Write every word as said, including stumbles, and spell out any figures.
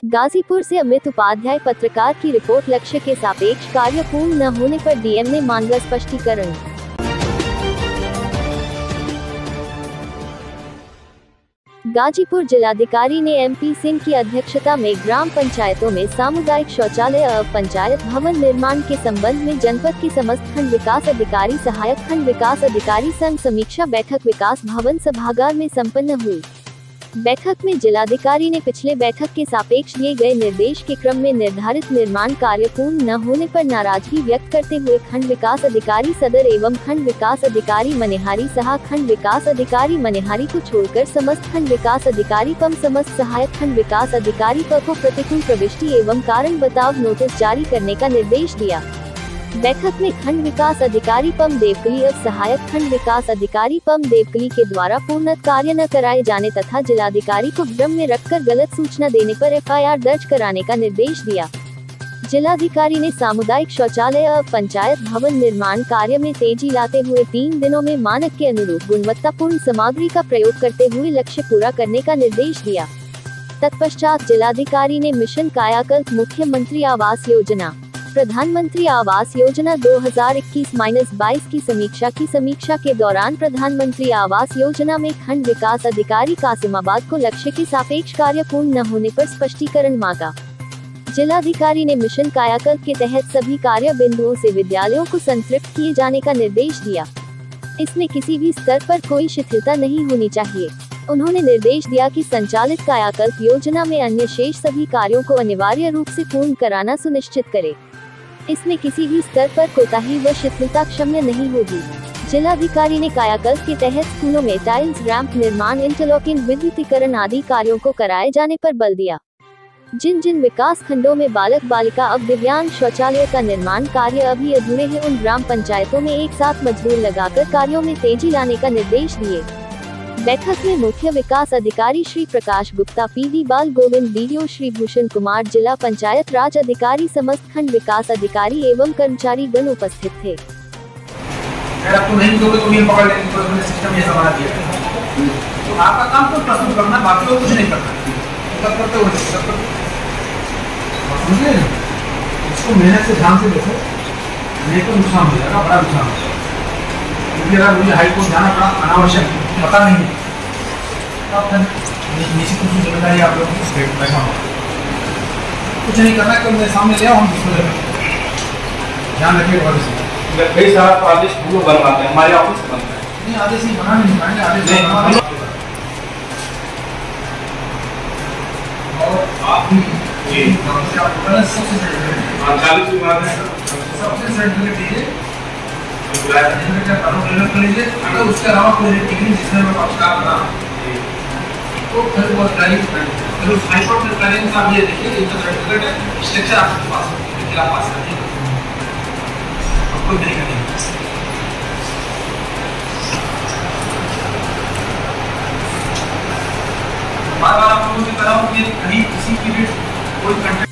गाजीपुर से अमित उपाध्याय पत्रकार की रिपोर्ट। लक्ष्य के सापेक्ष कार्य पूर्ण न होने पर डीएम ने मांगा स्पष्टीकरण। गाजीपुर जिलाधिकारी ने एमपी सिंह की अध्यक्षता में ग्राम पंचायतों में सामुदायिक शौचालय और पंचायत भवन निर्माण के संबंध में जनपद की समस्त खंड विकास अधिकारी, सहायक खंड विकास अधिकारी संग समीक्षा बैठक विकास भवन सभागार में संपन्न हुई। बैठक में जिलाधिकारी ने पिछले बैठक के सापेक्ष दिए गए निर्देश के क्रम में निर्धारित निर्माण कार्य पूर्ण न होने पर नाराजगी व्यक्त करते हुए खंड विकास अधिकारी सदर एवं खंड विकास अधिकारी मनिहारी सहा खंड विकास अधिकारी मनिहारी को छोड़कर समस्त खंड विकास अधिकारी पम समस्त सहायक खंड विकास अधिकारी प को प्रतिकूल प्रविष्टि एवं कारण बताव नोटिस जारी करने का निर्देश दिया। बैठक में खंड विकास अधिकारी पम देवकली और सहायक खंड विकास अधिकारी पम देवकली के द्वारा पूर्ण कार्य न कराए जाने तथा जिलाधिकारी को भ्रम में रखकर गलत सूचना देने पर एफआईआर दर्ज कराने का निर्देश दिया। जिलाधिकारी ने सामुदायिक शौचालय और पंचायत भवन निर्माण कार्य में तेजी लाते हुए तीन दिनों में मानक के अनुरूप गुणवत्तापूर्ण सामग्री का प्रयोग करते हुए लक्ष्य पूरा करने का निर्देश दिया। तत्पश्चात जिलाधिकारी ने मिशन कायाकल्प, मुख्यमंत्री आवास योजना, प्रधानमंत्री आवास योजना दो हज़ार इक्कीस बाईस की समीक्षा की। समीक्षा के दौरान प्रधानमंत्री आवास योजना में खंड विकास अधिकारी कासिमाबाद को लक्ष्य के सापेक्ष कार्य पूर्ण न होने पर स्पष्टीकरण मांगा। जिलाधिकारी ने मिशन कायाकल्प के तहत सभी कार्य बिंदुओं से विद्यालयों को संतृप्त किए जाने का निर्देश दिया। इसमें किसी भी स्तर पर कोई शिथिलता नहीं होनी चाहिए। उन्होंने निर्देश दिया कि संचालित कायाकल्प योजना में अन्य शेष सभी कार्यों को अनिवार्य रूप से पूर्ण कराना सुनिश्चित करे। इसमें किसी भी स्तर पर कोताही व शिथिलता क्षम्य नहीं होगी। जिलाधिकारी ने कायाकल्प के तहत स्कूलों में टाइल्स, रैंप निर्माण, इंटरलॉकिंग, विद्युतीकरण आदि कार्यों को कराए जाने पर बल दिया। जिन जिन विकास खंडों में बालक बालिका अब दिव्यांग शौचालय का निर्माण कार्य अभी अधूरे हैं, उन ग्राम पंचायतों में एक साथ मजदूर लगाकर कार्यों में तेजी लाने का निर्देश दिए। बैठक में मुख्य विकास अधिकारी श्री प्रकाश गुप्ता, पीडी बाल गोविंद, डीडीओ श्री भूषण कुमार, जिला पंचायत राज अधिकारी, समस्त खंड विकास अधिकारी एवं कर्मचारी गण उपस्थित थे। आपको नहीं दोगे तो ये पकड़ लेंगे, तो हमने सिस्टम ये सवाल दिया है। तो आपका काम तो प्रस्तुत करना, बाकी तो कुछ नहीं करना। सब करते हो सब करते समझे। इसको मेहनत से ध्यान से देखो, नहीं तो नुकसान हो जाएगा, बड़ा नुकसान हो जाएगा। क्योंकि अगर मुझे हाईकोर्ट जाना पड़ा अनावश्यक, पता नहीं है, तब फिर निश्चित रूप से जिम्मेदारी आप लोगों को बैठा होगा। कुछ नहीं करना, कल मेरे सामने ले आओ, हम इसको ध्यान रखिए। और कई सारा आदेश पूर्व बनवाते हैं, हमारे ऑफिस से बनता है। नहीं, आदेश ही बना नहीं पाएंगे, आदेश नहीं। और आप भी सबसे चालीस विभाग है, सबसे सर्टिफिकेट दीजिए, कर लीजिए। अगर उसके अलावा कोई डिग्री जिसमें मैं पक्षकार बना तो फिर वो फिर उस हाईकोर्ट में करेंगे। आप ये देखिए, इनका सर्टिफिकेट है, स्ट्रक्चर आपके पास है, आप पास करिए, आपको नहीं करेंगे। बार बार आप लोगों से कराऊँ कि कहीं किसी की भी कोई